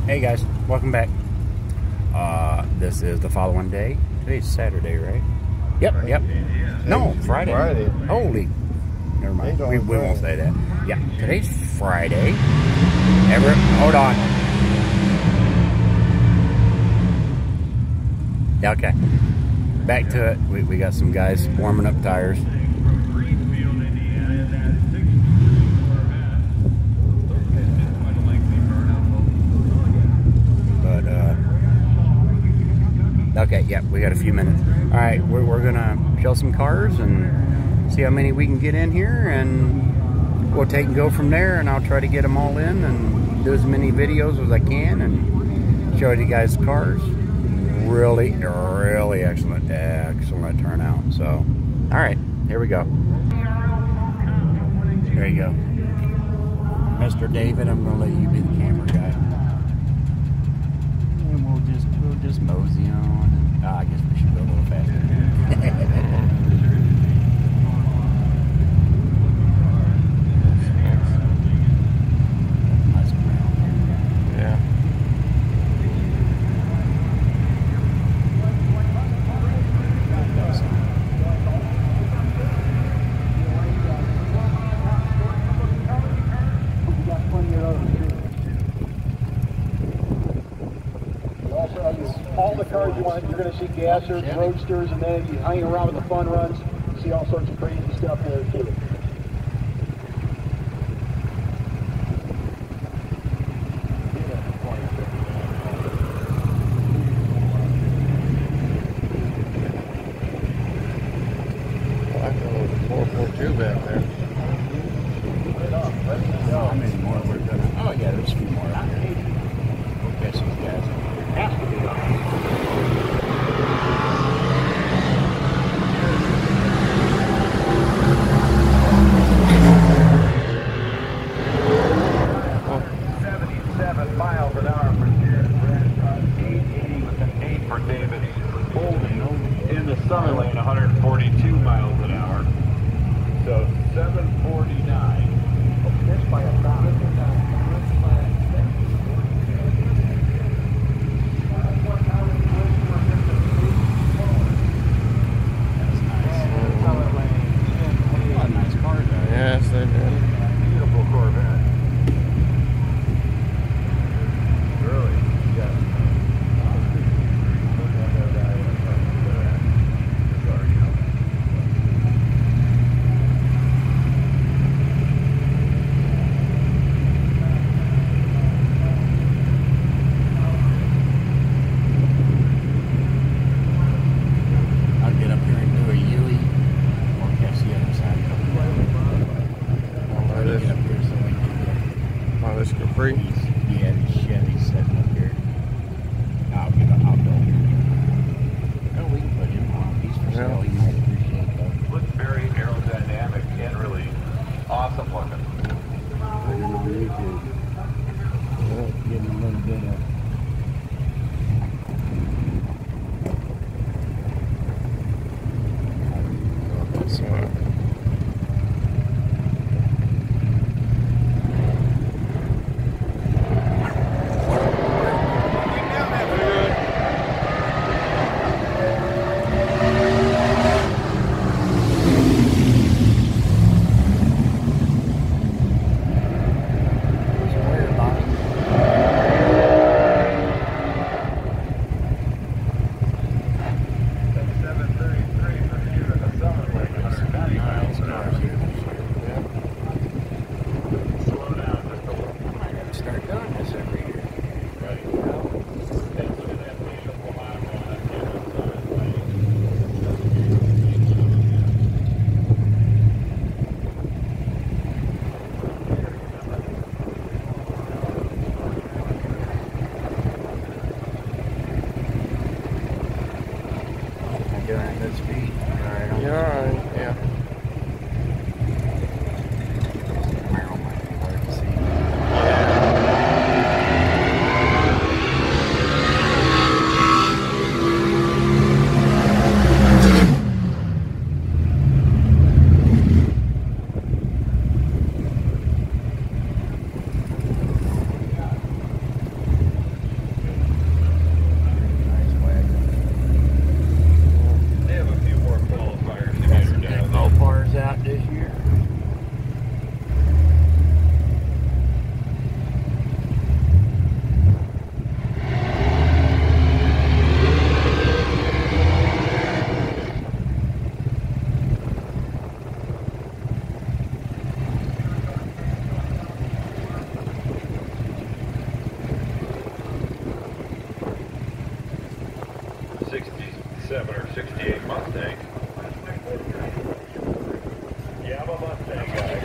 Hey guys, welcome back. This is the following day. Today's Saturday, right? Yep. No, Friday. Holy. Never mind. We won't say that. Yeah, today's Friday. Hold on. Yeah, okay. Back to it. We got some guys warming up tires. Okay, yeah, we got a few minutes. All right, we're gonna show some cars and see how many we can get in here, and we'll take and go from there. And I'll try to get them all in and do as many videos as I can and show you guys cars. Really excellent turnout. So, all right, here we go. There you go, Mr. David. I'm gonna let you be the camera guy. And we'll just mosey on. I guess we should go a little faster. Nice ground. Yeah. All the cars you want, you're going to see gassers, roadsters, and then you hang around with the fun runs, see all sorts of crazy stuff there too. I thought it was 442 back there. How many more we're gonna? Oh yeah, there's a few more out here. We'll catch these guys. Has to be miles an hour for Jared. 880 with an 8 for David. Holding in the Summit lane, 142 miles an hour. So 749. Oh, missed by 1,000. Yes, they did. Beautiful Corvette. Really? Yeah. I'll get up here and do a Yui or catch the other side. Get up here so we can get. Oh, this Capri? Yeah, the Chevy's sitting up here. I'll go. Oh, we can put him on. He's for sale. He might appreciate that. Looks very aerodynamic and really awesome looking. Put him on YouTube. Give him a little bit of. This one. 67 or 68 Mustang. Yeah, I'm a Mustang guy.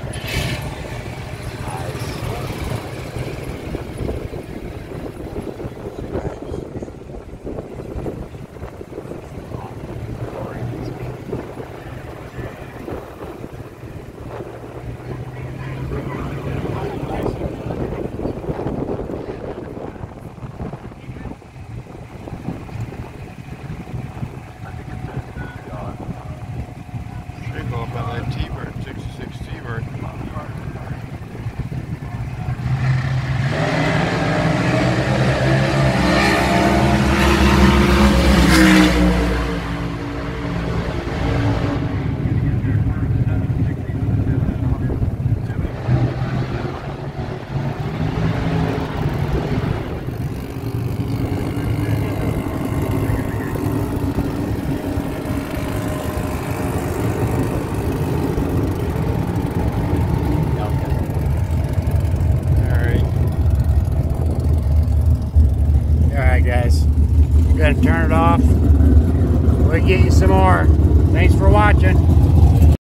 Go up on that T-Bird, 66 T-Bird. Guys, I'm gonna turn it off. We'll get you some more. Thanks for watching.